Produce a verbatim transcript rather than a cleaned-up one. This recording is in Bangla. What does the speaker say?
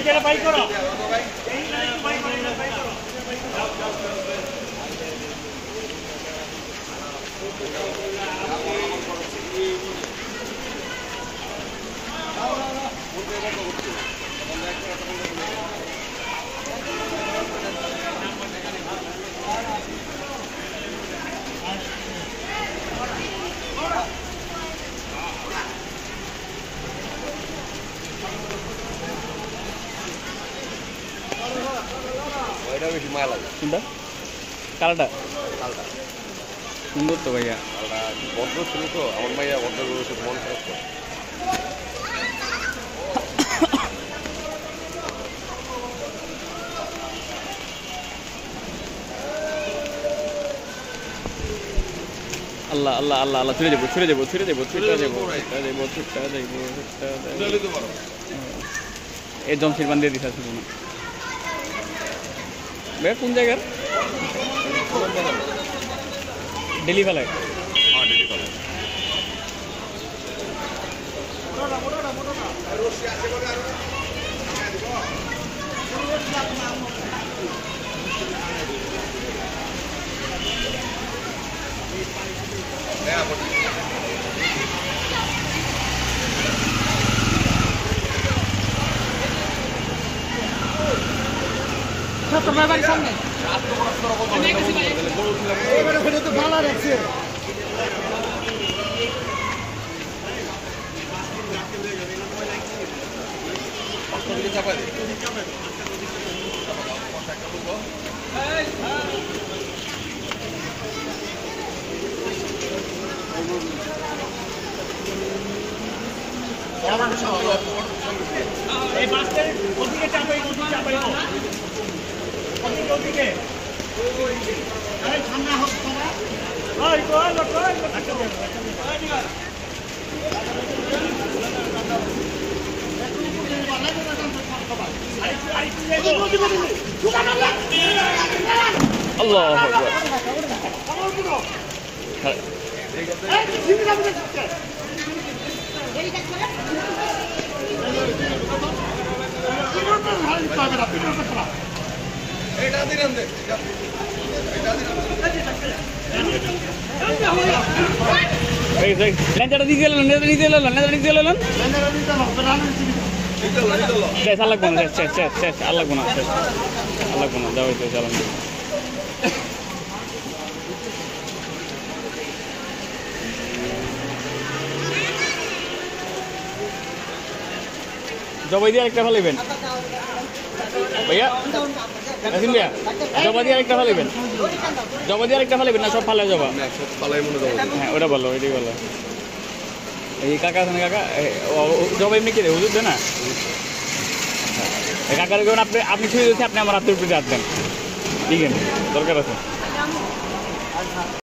এটা বাই করো এটা বেশি মায়া লাগে কোনটা কালারটা কালটা সুন্দর তো ভাইয়া কালটা ভদ্র ছিল তো আমার মাইয়া ভদ্র রয়েছে মন খারাপ করে আল্লাহ আল্লাহ আল্লাহ আল্লাহ ছুড়ে যাবো ছুড়ে যাবো ছুড়ে যাবো ছুটে যাবো ছুটে যাবো ছুটে যাবো এই জমশির বান দিয়ে দিতে শুধু না ভাইয়া কোন জায়গার ডেলি ফেলায় তোমার বাড়ির সামনে তো ভালো রাখছে এই বাসের ওদিকে চাপাই ওদিকে চাপাই ওদিকে ওদিকে আরে সামনে হোক তোরা ওই কই কই একটা দে আল্লাহু আকবার এটা দিলাম দেখ এই এই লেন্দাটা দিয়ে গেলেন লেন্দাটা দিয়ে গেলেন লেন্দাটা দিয়ে গেলেন শেষ আর লাগবো না শেষ শেষ শেষ আর লাগবো না শেষ আর লাগবো না যাও তো চালান জবাই দিয়ে আরেকটা ফেলাইবেন ভাইয়া আসিম ভাইয়া জবা দিয়ে আরেকটা ফেলাইবেন জবা দিয়ে আরেকটা ফেলাইবেন না সব ফালে জবা সব পালাই মনে যাবো হ্যাঁ ওটা বলো ওইটাই বলো এই কাকা আছে না কাকা জবা এমনি কি রে হুজুর দে না কাকার কেমন আপনি আপনি ছুঁয়ে দিচ্ছি আপনি আমার হাতের উপরে হাত দেন ঠিক আছে দরকার আছে